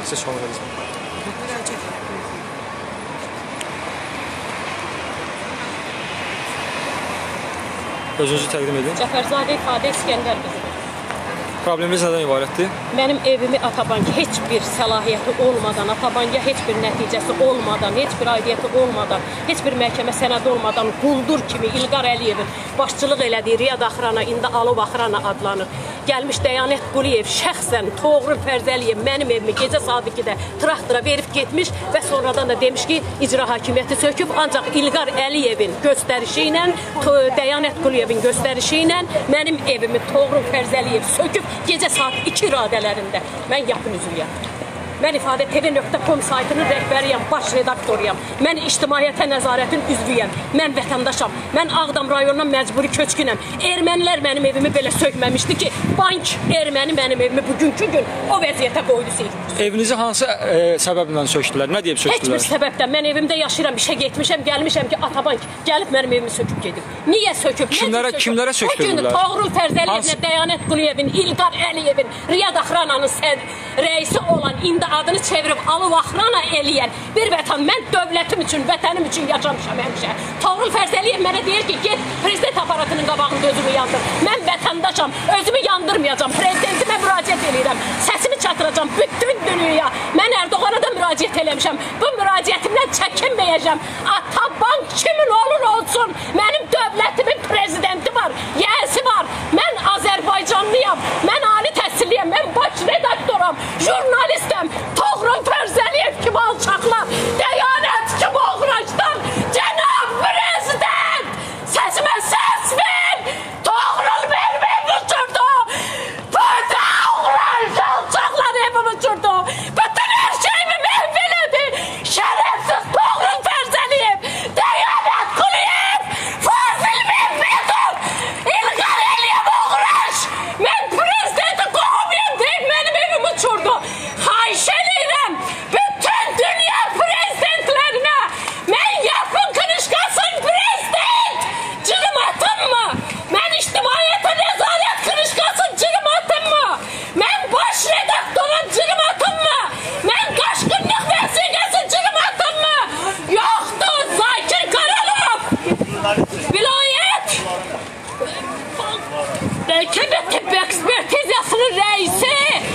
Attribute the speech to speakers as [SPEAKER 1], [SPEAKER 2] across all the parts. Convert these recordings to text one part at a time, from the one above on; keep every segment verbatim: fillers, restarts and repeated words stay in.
[SPEAKER 1] Sizə sual verəcəm. Özünüzü təqdim edin.
[SPEAKER 2] Cəfərzadə İfadə İskəndər qızı.
[SPEAKER 1] Probleminiz nədən ibarətdir?
[SPEAKER 2] Mənim evimi Atabanki heç bir səlahiyyəti olmadan, Atabankiya heç bir nəticəsi olmadan, heç bir aidiyyəti olmadan, heç bir məhkəmə sənədi olmadan quldur kimi İlqar Əliyevin başçılıq elədiyi Riyad Axrana, indi Alov Axrana adlanır. Gəlmiş Dəyanət Quliyev şəxsən Toğrul Fərzəliyev mənim evimi gecə saat ikidə traktora verib getmiş və sonradan da demiş ki, icra hakimiyyəti söküb, ancaq İlqar Əliyevin göstərişi ilə, Dəyanət Quliyevin göstərişi ilə mənim evimi Toğrul Fərzəliyev söküb gecə saat iki radələrində. Mən yapın üzvüyəm. Mən İfadə T V nöqtə com saytının rəhbəriyəm, baş redaktoruyam. Mən ictimaiyyətə nəzarətin üzvüyəm. Mən vətəndaşam. Mən Ağdam rayonundan məcburi köçkünəm. Ermənilər mənim evimi belə sökməmişdi ki, bank erməni mənim evimi bugünkü gün o vəziyyətə qoydu sildi.
[SPEAKER 1] Evinizi hansı e, səbəblə söktülər? Nə deyib söktülər?
[SPEAKER 2] Heç bir səbəbdən. Mən evimdə yaşayıram, işə getmişəm, gəlmişəm ki, Atabank gəlib mənim evimi söküb gedib. Niyə söküb?
[SPEAKER 1] Kimlərə,
[SPEAKER 2] söküb?
[SPEAKER 1] kimlərə söktürdülər?
[SPEAKER 2] O gün Toğrul Fərzəliyevlə Dəyanət Quliyevin, İlqar Əliyevin, Riyad Axrananın rəisi olan, indi adını çevirib Alov Axrana eləyən bir vətən. Mən dövlətim üçün, vətənim üçün yaşamışam həmişə. Toğrul Fərzəliyev mənə deyir ki, get prezident aparatının qabağında özümü yandır. Mən vətəndaşam, özümü yandırmayacam. Prezidentimə müraciət edirəm. Səsimi çatıracam bütün dünyaya. Mən Ərdoğana da müraciət eləmişəm. Bu müraciətimdən çəkinməyəcəm. Atabank kimin olur olsun. Mənim dövlətimin prezidenti var, yəsi var. Mən Azərbaycanlıyam. Mən ali təhsilliyəm. Mən baş redaktoram, jurnalistəm. Toğrul Fərzəliyev kimi alçaqlar, Dəyanət kimi oğraşlar, cənab prezident, səsimə səs ver, Toğrul benim evimi uçurdu, bütün oğraş alçaqlar evimi uçurdu, bütün her şeyimi məhv elədi, şərəfsiz Toğrul Fərzəliyev, Dəyanət Quliyev, Fazil Mehmetov, İlqar Əliyev oğraş, mən prezidenti qoğumuyum deyib mənim evimi uçurdu. Xahiş edirəm, bütün dünya prezidentlərinə, mən yapın kırışqasın prezident, cırım atınma, mən ictimaiyyətə nəzarət kırışqasın cırım atınma, mən baş redaktorun cırım atınma, mən qaşqınlıq vəsiqəsi cırım atınma, yoxdur Zakir Qaralov, vilayət, məhkəmə tibb ekspertizasının rəisi,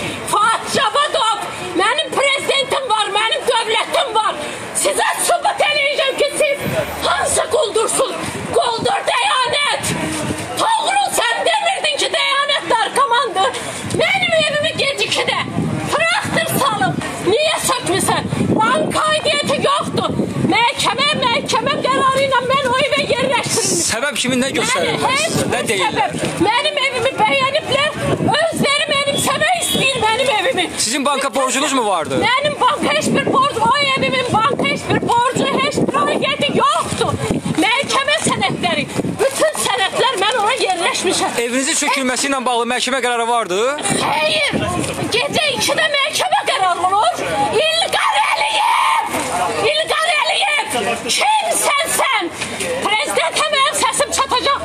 [SPEAKER 2] Fatih Cavadov, mənim prezidentim var, mənim dövlətim var. Sizə sübut eləyəcəm ki, siz hansı quldursunuz? Quldur Dəyanət. Toğrul, sən demirdin ki, Dəyanət arkamandır. Mənim evimi gec ikidə traktor salıb. Niyə sökmüsən? Bank aidiyyəti yoxdur. Məhkəmə, məhkəmə qərarı ilə mən o evə yerləşdirilmişim.
[SPEAKER 1] Səbəb kimin nə göstərirlər? Nə deyirlər?
[SPEAKER 2] Mənim evimi bəyəniblər, özləri mənim səbəb istəyir mənim evimi.
[SPEAKER 1] Sizin banka borcunuz mu vardı?
[SPEAKER 2] Mənim banka heç bir borcu, o evimin banka heç bir borcu, heç bir aidiyyəti yoxdur. Məhkəmə sənədləri, bütün sənədlər mən ona yerləşmişəm.
[SPEAKER 1] Evinizin sökülməsi ilə bağlı məhkəmə qərarı vardı?
[SPEAKER 2] Hayır, gecə ikidə məhkəmə qərarı olur. İlqar Əliyev, İlqar Əliyev, kimsən sən? Prezidentə mənim səsim çatacaq.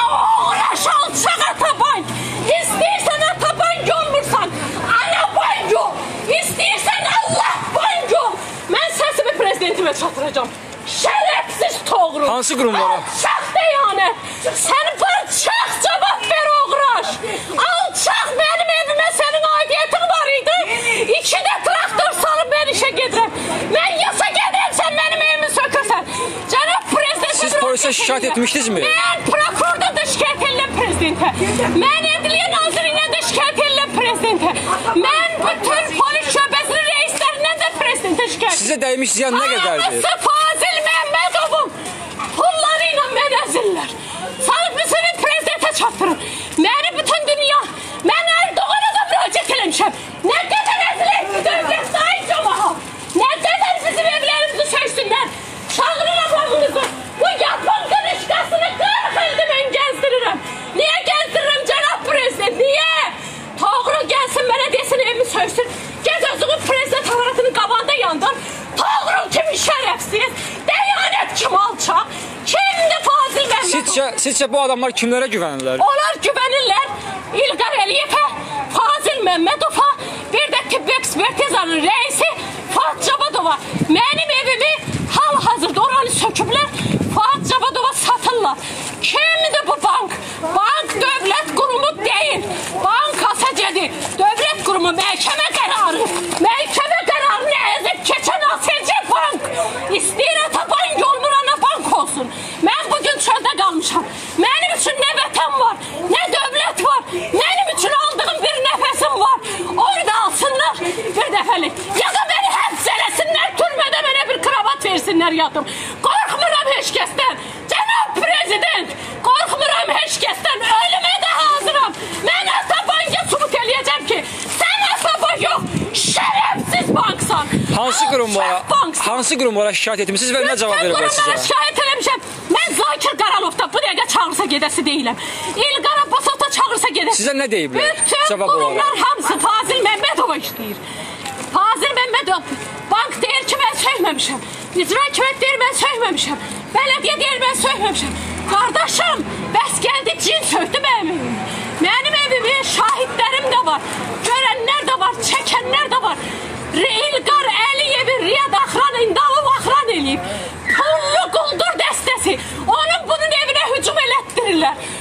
[SPEAKER 2] Oğraş alçaq Atabank, istəyirsən Atabank olmursan, ana bank ol, istəyirsən Allah bank ol. Mən səsimi prezidentimə çatıracağım. Şərəfsiz Toğrul.
[SPEAKER 1] Hansı qurumlara?
[SPEAKER 2] Alçaq Dəyanət. Sən bıçaq cavab ver oğraş. Alçaq, mənim evimə sənin aidiyyətin var idi. İkidə traktor salıb mən işə gedirəm. Mən yasa gedirəm, sən mənim evimi sökürsən. Cənab prezident.
[SPEAKER 1] Siz polisə şikayət etmişdinizmi?
[SPEAKER 2] Mən prokurorda da şikayət edirəm prezidentə. Mən Ədliyyə Nazirliyinə də şikayət edirəm prezidentə. Mən bütün polis şöbəsinin reislərindən də prezidentə şikayət.
[SPEAKER 1] Sizə dəymiş ziyan nə qədərdir?
[SPEAKER 2] Fazil Məhmədovun pulları ilə mən əzirlər. Salıb müsəvi prezidentə çatdırın. Məni bütün dünya, mən Ərdoğana da müraciət eləmişəm. Nə qədər əzilək dövlət sahib camaha. Nə qədər bizim evlərimizi söksünlər. Çağırıram oğlunuzu. Bu yapın qırışqasını qırx ildir mən gəzdirirəm. Niyə gəzdirirəm cənab prezident? Niyə? Toğrul gəlsin mənə desin evimi söksün. Gəz özünü prezident aparatının qabağında yandır. Toğrul kimi şərəfsiz, Dəyanət kimi alçaq, kimdir Fazil Məhmədov?
[SPEAKER 1] Sizcə, sizcə bu adamlar kimlərə güvənirlər?
[SPEAKER 2] Onlar güvənirlər İlqar Əliyevə, Fazil Məhmədova, bir də tibb ekspertizanın rəisi məhkəmə qərarını əzib keçən ASC Bank istəyir Atabank olmurana bank olsun. Mən bugün çöldə qalmışam. Mənim üçün nə vətən var, nə dövlət var, mənim üçün aldığım bir nəfəsim var. Orada alsınlar bir dəfəlik. Ya da məni həbs eləsinlər, türmədə mənə bir kravat versinlər yatım. Qorxmuram heç kəsdən. Cənab Prezident, qorxmuram heç kəsdən. Ölümə də hazıram. Mən Atabank'a subut eləyəcəm ki, sən Atabank yox, şərəfsiz banksan.
[SPEAKER 1] Hansı qurumlara, hansı qurumlara şikayət etmişsiniz və nə cavab veriblər sizə?
[SPEAKER 2] Qurumlara şikayət eləmişəm. Mən Zakir Qaralovda bu dəqiqə çağırsa gedəsi deyiləm. İlqar Abbasovda çağırsa gedəsi.
[SPEAKER 1] Sizə nə deyiblər?
[SPEAKER 2] Bütün qurumlar hamısı Fazil Məmmədova işləyir. Fazil Məmmədov bank deyir ki, mən söhməmişəm. İcra hakimiyyət deyir, mən söhməmişəm. Bələdiyyə deyir, mən söhməmişəm. Qardaşım, bəs gəldi cin söhdü mənim evim. Mənim evimi şahidlərim də var. Görənlər də var, çəkənlər də var. İlqar Əliyevin Riyad Axran İndalov Axran eləyib. Pullu quldur dəstəsi. Onun bunun evinə hücum elətdirirlər.